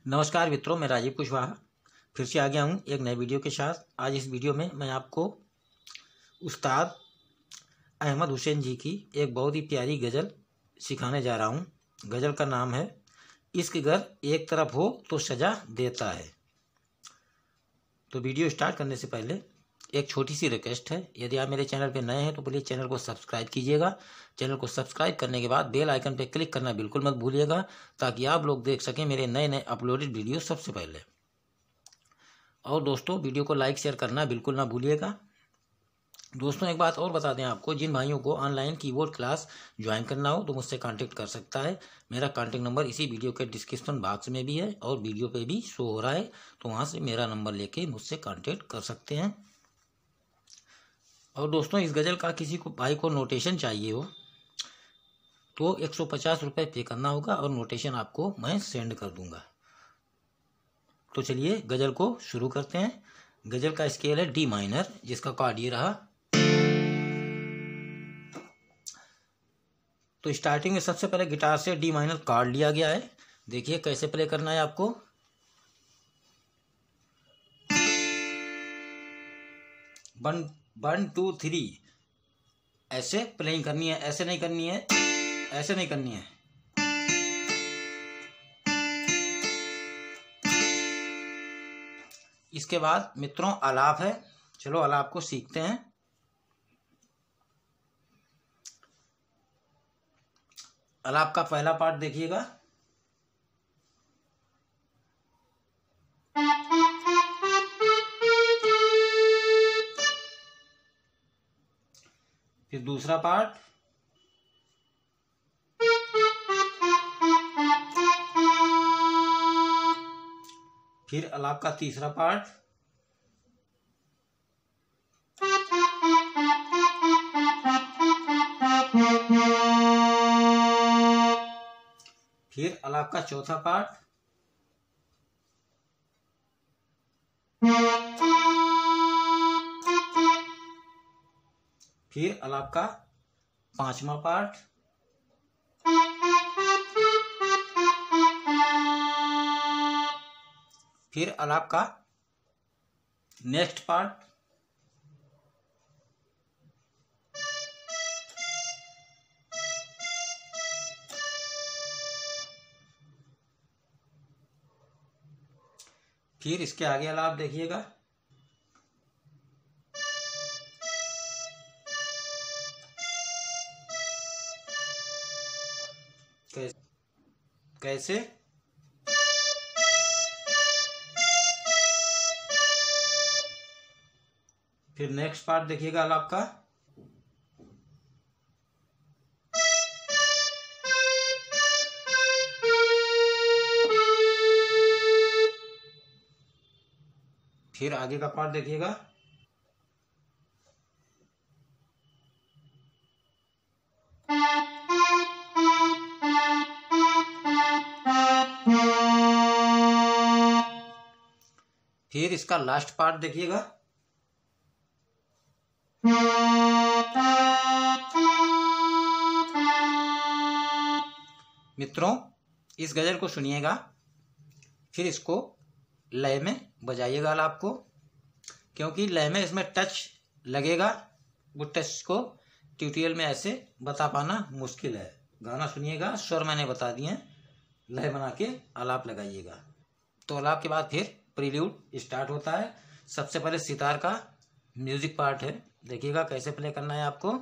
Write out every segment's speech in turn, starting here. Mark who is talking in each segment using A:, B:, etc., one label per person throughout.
A: नमस्कार मित्रों, मैं राजीव कुशवाहा फिर से आ गया हूँ एक नए वीडियो के साथ। आज इस वीडियो में मैं आपको उस्ताद अहमद हुसैन जी की एक बहुत ही प्यारी गज़ल सिखाने जा रहा हूँ। गज़ल का नाम है इश्क गर एक तरफ हो तो सजा देता है। तो वीडियो स्टार्ट करने से पहले एक छोटी सी रिक्वेस्ट है, यदि आप मेरे चैनल पर नए हैं तो प्लीज़ चैनल को सब्सक्राइब कीजिएगा। चैनल को सब्सक्राइब करने के बाद बेल आइकन पर क्लिक करना बिल्कुल मत भूलिएगा, ताकि आप लोग देख सकें मेरे नए नए अपलोडेड वीडियो सबसे पहले। और दोस्तों, वीडियो को लाइक शेयर करना बिल्कुल ना भूलिएगा। दोस्तों, एक बात और बता दें आपको, जिन भाइयों को ऑनलाइन कीबोर्ड क्लास ज्वाइन करना हो तो मुझसे कांटेक्ट कर सकता है। मेरा कांटेक्ट नंबर इसी वीडियो के डिस्क्रिप्शन बॉक्स में भी है और वीडियो पे भी शो हो रहा है, तो वहाँ से मेरा नंबर लेके मुझसे कांटेक्ट कर सकते हैं। और दोस्तों, इस गज़ल का किसी को भाई को नोटेशन चाहिए हो तो 150 रुपये पे करना होगा और नोटेशन आपको मैं सेंड कर दूंगा। तो चलिए गज़ल को शुरू करते हैं। गज़ल का स्केल है डी माइनर, जिसका कॉर्ड ये रहा। तो स्टार्टिंग में सबसे पहले गिटार से डी माइनर कॉर्ड लिया गया है। देखिए कैसे प्ले करना है आपको। वन वन टू थ्री ऐसे प्लेइंग करनी है, ऐसे नहीं करनी है, ऐसे नहीं करनी है। इसके बाद मित्रों आलाप है। चलो आलाप को सीखते हैं। आलाप का पहला पार्ट देखिएगा। फिर दूसरा पार्ट, फिर आलाप का तीसरा पार्ट, फिर आलाप का चौथा पार्ट, फिर आलाप का पांचवा पार्ट, फिर आलाप का नेक्स्ट पार्ट, फिर इसके आगे आलाप देखिएगा। कैसे फिर नेक्स्ट पार्ट देखिएगा आलाप का। फिर आगे का पार्ट देखिएगा। फिर इसका लास्ट पार्ट देखिएगा। मित्रों, इस गज़ल को सुनिएगा, फिर इसको लय में बजाइएगा आलाप को, क्योंकि लय में इसमें टच लगेगा। वो टच को ट्यूटोरियल में ऐसे बता पाना मुश्किल है। गाना सुनिएगा, स्वर मैंने बता दिए, लय बना के आलाप लगाइएगा। तो आलाप के बाद फिर प्रील्यूड स्टार्ट होता है। सबसे पहले सितार का म्यूजिक पार्ट है, देखिएगा कैसे प्ले करना है आपको।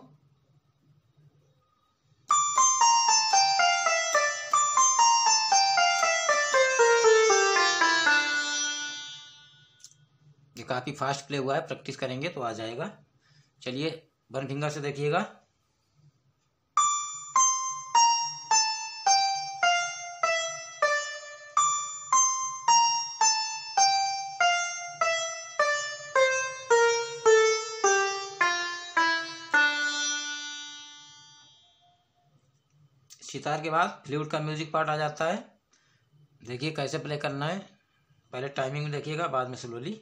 A: ये काफी फास्ट प्ले हुआ है, प्रैक्टिस करेंगे तो आ जाएगा। चलिए वन फिंगर से देखिएगा। सितार के बाद फ्लूट का म्यूजिक पार्ट आ जाता है। देखिए कैसे प्ले करना है, पहले टाइमिंग में देखिएगा, बाद में स्लोली।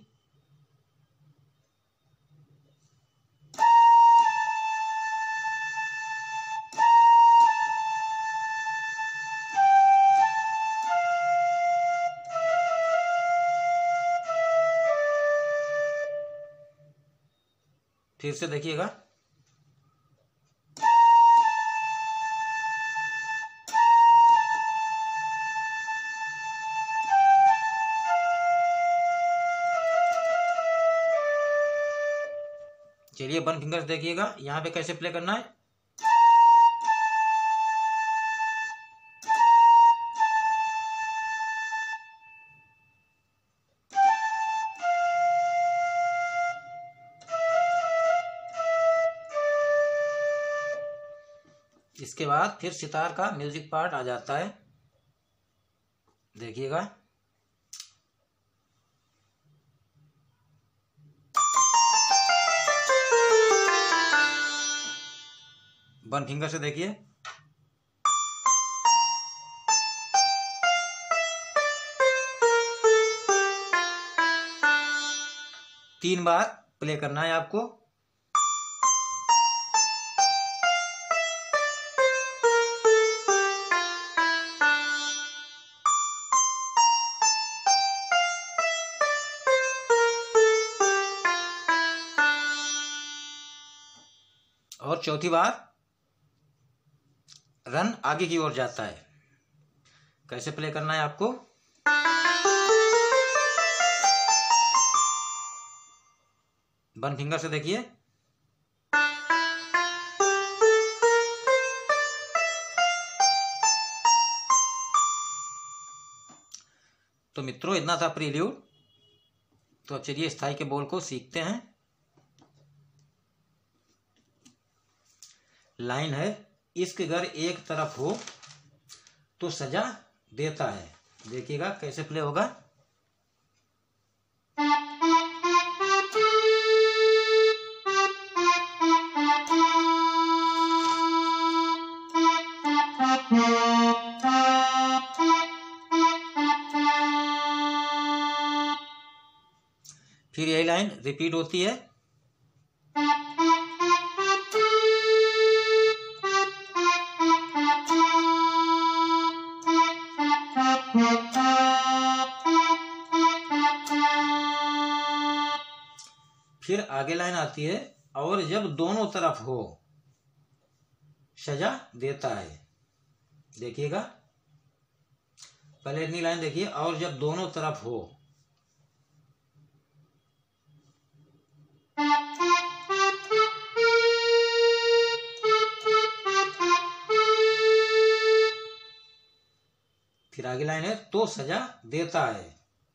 A: फिर से देखिएगा। चलिए वन फिंगर देखिएगा यहाँ पे कैसे प्ले करना है। इसके बाद फिर सितार का म्यूजिक पार्ट आ जाता है, देखिएगा। वन फिंगर से देखिए। तीन बार प्ले करना है आपको। और चौथी बार रन आगे की ओर जाता है, कैसे प्ले करना है आपको। वन फिंगर से देखिए। तो मित्रों इतना था प्रील्यूड। तो अब चलिए स्थाई के बोल को सीखते हैं। लाइन है, इश्क अगर एक तरफ हो तो सजा देता है। देखिएगा कैसे प्ले होगा। फिर यही लाइन रिपीट होती है। फिर आगे लाइन आती है, और जब दोनों तरफ हो सजा देता है। देखिएगा पहले इतनी लाइन देखिए, और जब दोनों तरफ हो। फिर आगे लाइन है, तो सजा देता है।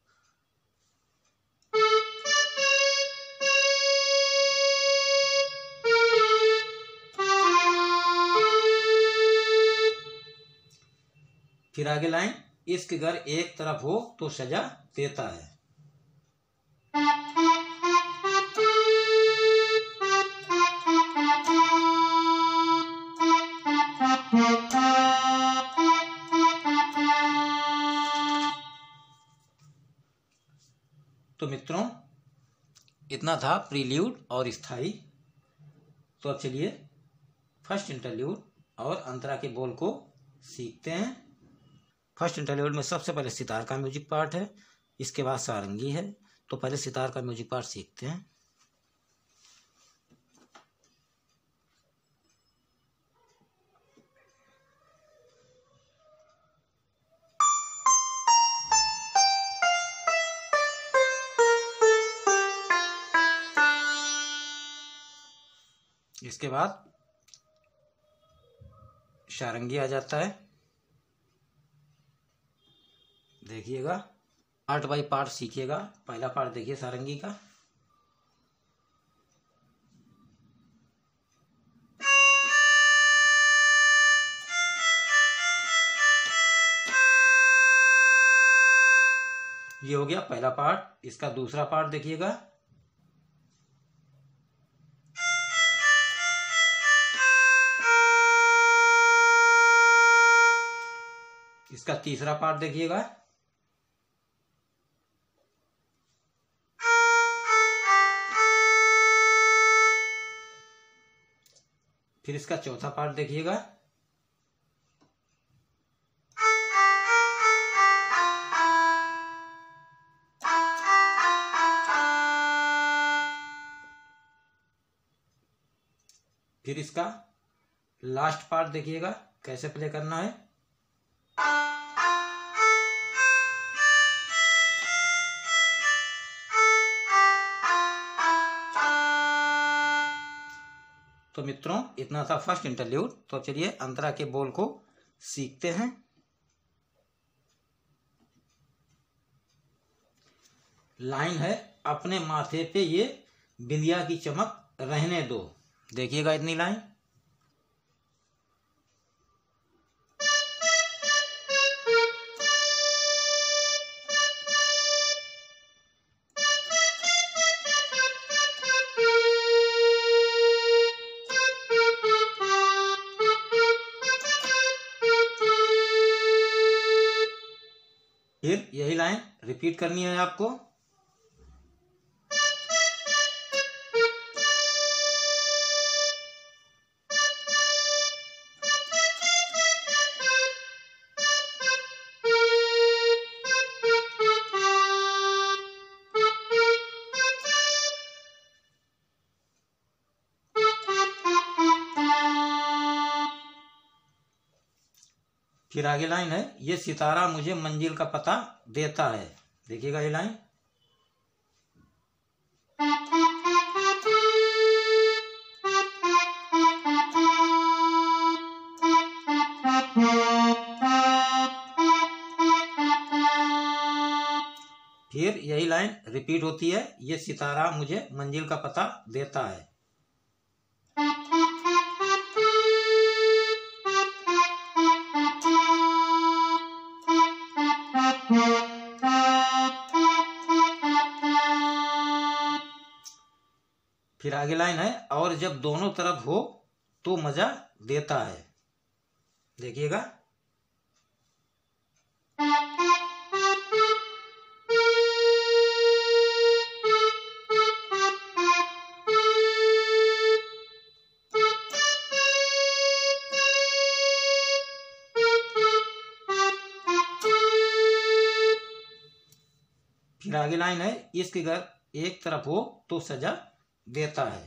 A: फिर आगे लाइन, इश्क अगर एक तरफ हो तो सजा देता है। तो मित्रों इतना था प्रील्यूड और स्थाई। तो अब चलिए फर्स्ट इंटरल्यूड और अंतरा के बोल को सीखते हैं। फर्स्ट इंटरल्यूड में सबसे पहले सितार का म्यूजिक पार्ट है, इसके बाद सारंगी है। तो पहले सितार का म्यूजिक पार्ट सीखते हैं। इसके बाद सारंगी आ जाता है। देखिएगा पार्ट बाय पार्ट सीखिएगा। पहला पार्ट देखिए सारंगी का। ये हो गया पहला पार्ट। इसका दूसरा पार्ट देखिएगा। इसका तीसरा पार्ट देखिएगा। फिर इसका चौथा पार्ट देखिएगा। फिर इसका लास्ट पार्ट देखिएगा कैसे प्ले करना है। तो मित्रों इतना था फर्स्ट इंटरल्यूड। तो चलिए अंतरा के बोल को सीखते हैं। लाइन है, अपने माथे पे ये बिंदिया की चमक रहने दो। देखिएगा इतनी लाइन। फिर यही लाइन रिपीट करनी है आपको। फिर आगे लाइन है, ये सितारा मुझे मंजिल का पता देता है। देखिएगा ये लाइन। फिर यही लाइन रिपीट होती है, ये सितारा मुझे मंजिल का पता देता है। फिर आगे लाइन है, और जब दोनों तरफ हो तो मजा देता है। देखिएगा। फिर आगे लाइन है, इसके घर एक तरफ हो तो सजा देता है।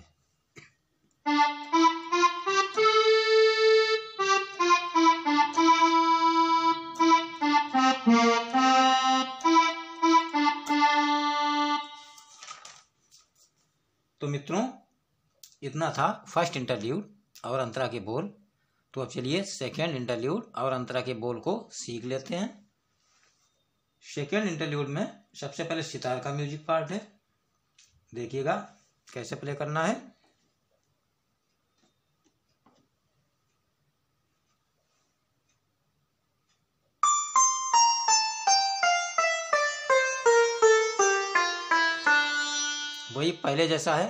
A: तो मित्रों इतना था फर्स्ट इंटरल्यूड और अंतरा के बोल। तो अब चलिए सेकेंड इंटरल्यूड और अंतरा के बोल को सीख लेते हैं। सेकेंड इंटरल्यूड में सबसे पहले सितार का म्यूजिक पार्ट है। देखिएगा कैसे प्ले करना है। वही पहले जैसा है।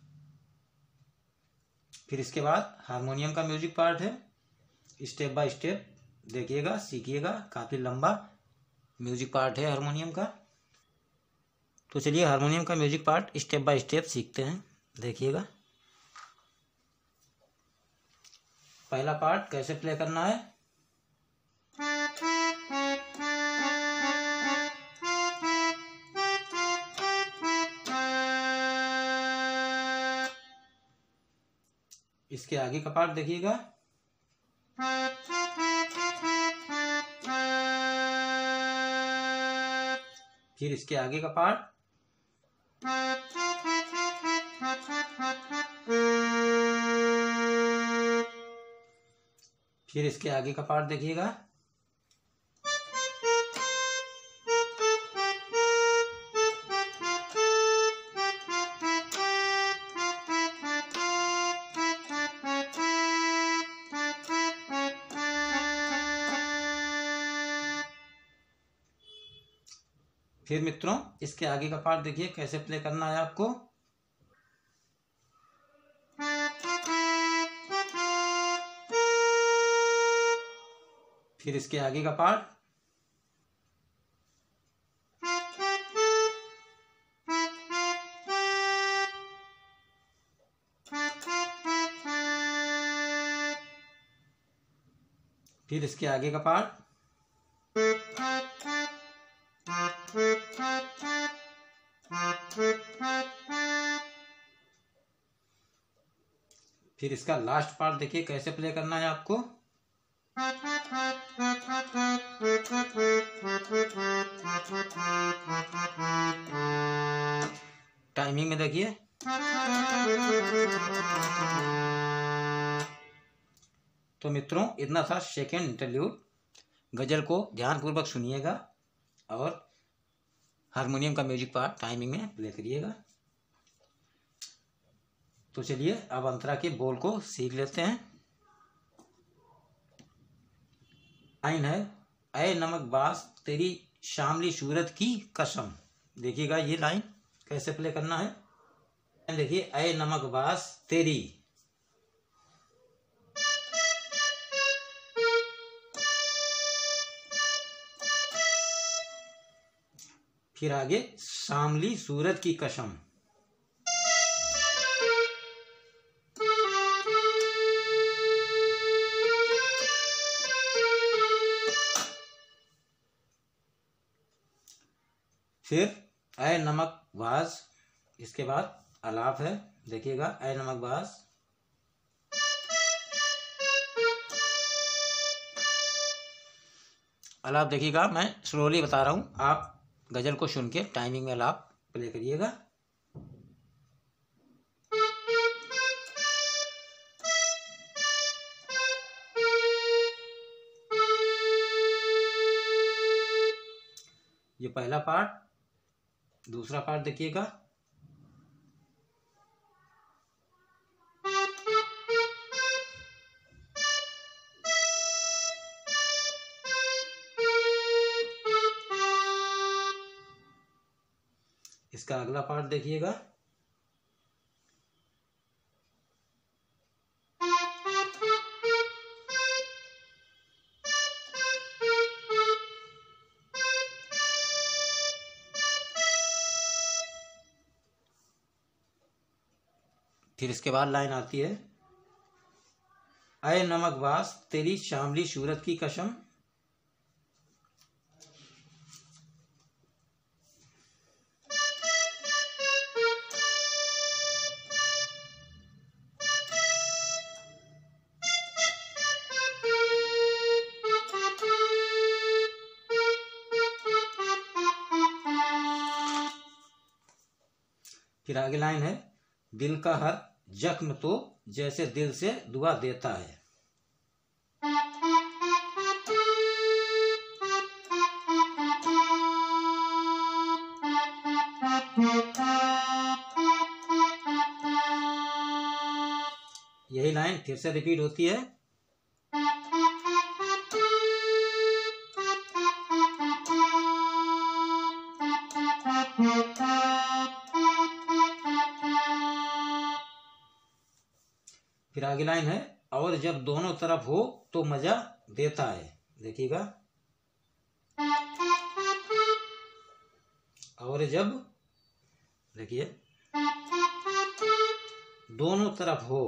A: फिर इसके बाद हारमोनियम का म्यूजिक पार्ट है, स्टेप बाय स्टेप देखिएगा, सीखिएगा। काफी लंबा म्यूजिक पार्ट है हारमोनियम का। तो चलिए हारमोनियम का music part step by step सीखते हैं। देखिएगा पहला पार्ट कैसे प्ले करना है। इसके आगे का पार्ट देखिएगा। फिर इसके आगे का पार्ट। फिर इसके आगे का पार्ट देखिएगा। फिर मित्रों इसके आगे का पार्ट देखिए कैसे प्ले करना है आपको। फिर इसके आगे का पार्ट। फिर इसके आगे का पार्ट। फिर इसका लास्ट पार्ट देखिए कैसे प्ले करना है आपको। टाइमिंग में देखिए। तो मित्रों इतना था सेकेंड इंटरल्यूड। गजल को ध्यानपूर्वक सुनिएगा और हारमोनियम का म्यूजिक पार्ट टाइमिंग में प्ले करिएगा। तो चलिए अब अंतरा के बोल को सीख लेते हैं। लाइन है, ऐ नमकबाज तेरी शामली सूरत की कसम। देखिएगा ये लाइन कैसे प्ले करना है। देखिए, ऐ नमकबाज तेरी, फिर आगे शामली सूरत की कसम। फिर ऐ नमकबाज, इसके बाद आलाप है। देखिएगा, ऐ नमकबाज, आलाप देखिएगा, मैं स्लोली बता रहा हूँ, आप गजल को सुन के टाइमिंग में आलाप प्ले करिएगा। ये पहला पार्ट। दूसरा पार्ट देखिएगा। इसका अगला पार्ट देखिएगा। फिर इसके बाद लाइन आती है, ऐ नमकबाज तेरी शामली सूरत की कसम। फिर आगे लाइन है, दिल का हर जख्म तो जैसे दिल से दुआ देता है। यही लाइन फिर से रिपीट होती है। फिर आगे लाइन है, और जब दोनों तरफ हो तो मजा देता है। देखिएगा, और जब, देखिए, दोनों तरफ हो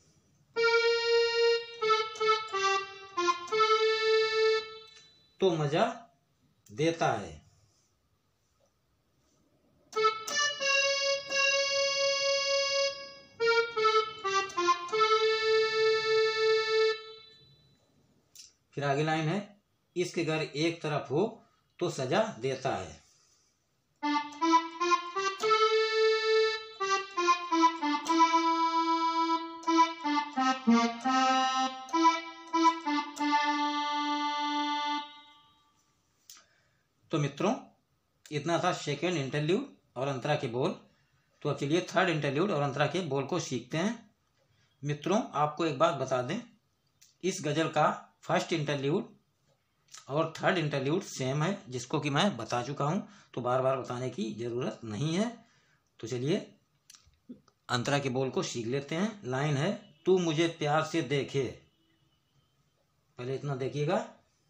A: तो मजा देता है। फिर आगे लाइन है, इश्क अगर एक तरफ हो तो सजा देता है। तो मित्रों इतना था सेकेंड इंटरल्यूड और अंतरा के बोल। तो अब चलिए थर्ड इंटरल्यूड और अंतरा के बोल को सीखते हैं। मित्रों आपको एक बात बता दें, इस गजल का फर्स्ट इंटरल्यूड और थर्ड इंटरल्यूड सेम है, जिसको कि मैं बता चुका हूं, तो बार बार बताने की जरूरत नहीं है। तो चलिए अंतरा के बोल को सीख लेते हैं। लाइन है, तू मुझे प्यार से देखे। पहले इतना देखिएगा।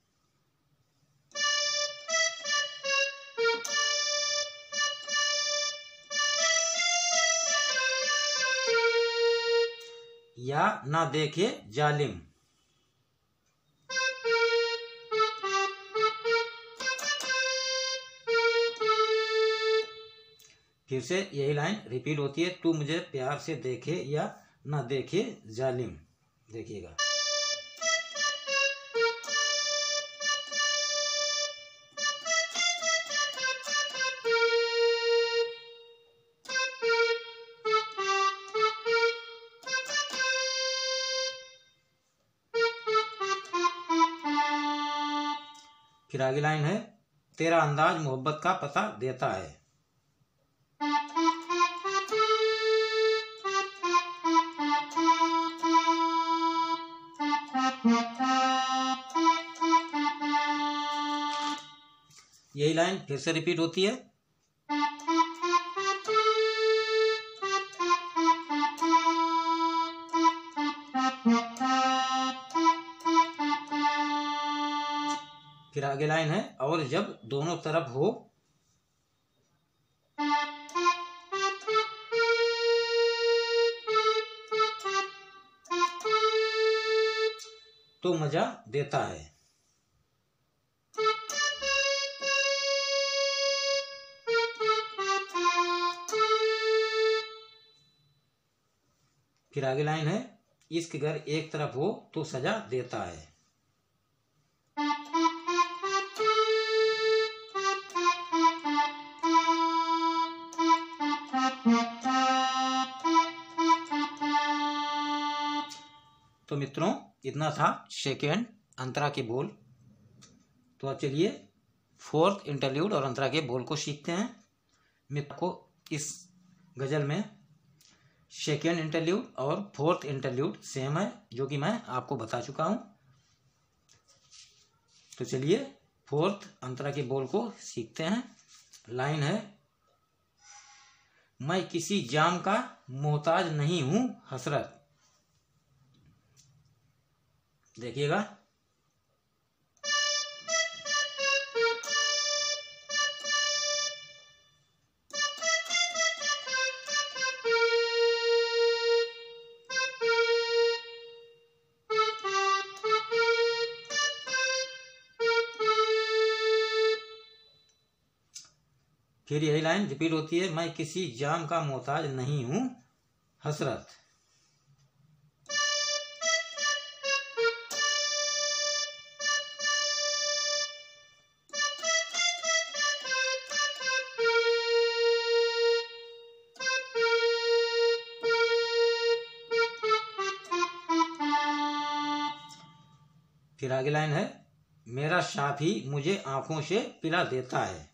A: या ना देखे जालिम। फिर से यही लाइन रिपीट होती है, तू मुझे प्यार से देखे या ना देखे जालिम। देखिएगा। फिर आगे लाइन है, तेरा अंदाज मोहब्बत का पता देता है। यही लाइन फिर से रिपीट होती है। फिर आगे लाइन है, और जब दोनों तरफ हो तो मजा देता है। फिर आगे लाइन है, इश्क अगर एक तरफ हो तो सजा देता है। तो मित्रों, इतना था सेकेंड अंतरा के बोल। तो अब चलिए फोर्थ इंटरल्यूड और अंतरा के बोल को सीखते हैं। मित्र को इस गजल में सेकेंड इंटरल्यूड और फोर्थ इंटरल्यूड सेम है, जो कि मैं आपको बता चुका हूं। तो चलिए फोर्थ अंतरा के बोल को सीखते हैं। लाइन है, मैं किसी जाम का मोहताज नहीं हूं हसरत। देखिएगा। फिर यही लाइन रिपीट होती है, मैं किसी जाम का मोहताज नहीं हूं हसरत। फिर आगे लाइन है, मेरा साथी मुझे आंखों से पिला देता है।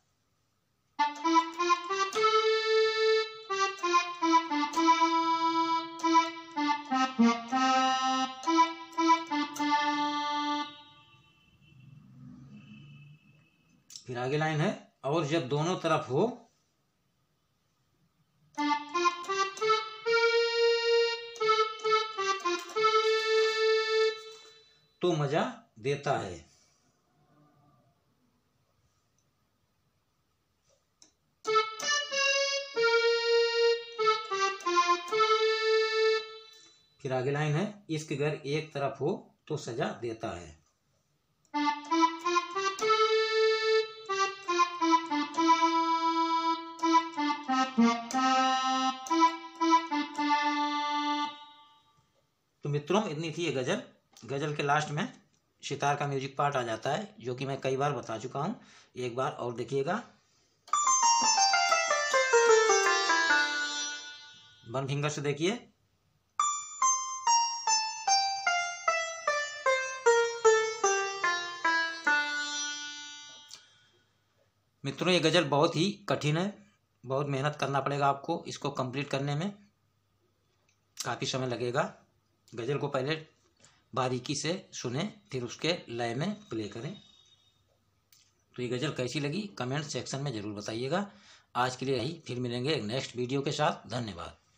A: फिर आगे लाइन है, और जब दोनों तरफ हो तो मजा देता है। फिर आगे लाइन है, इश्क अगर एक तरफ हो तो सजा देता है। तो मित्रों, इतनी थी ये गजल। गजल के लास्ट में सितार का म्यूजिक पार्ट आ जाता है, जो कि मैं कई बार बता चुका हूं। एक बार और देखिएगा। वन फिंगर से देखिए। मित्रों, ये गजल बहुत ही कठिन है, बहुत मेहनत करना पड़ेगा आपको इसको कंप्लीट करने में, काफ़ी समय लगेगा। गजल को पहले बारीकी से सुने, फिर उसके लय में प्ले करें। तो ये गजल कैसी लगी कमेंट सेक्शन में ज़रूर बताइएगा। आज के लिए यही, फिर मिलेंगे एक नेक्स्ट वीडियो के साथ। धन्यवाद।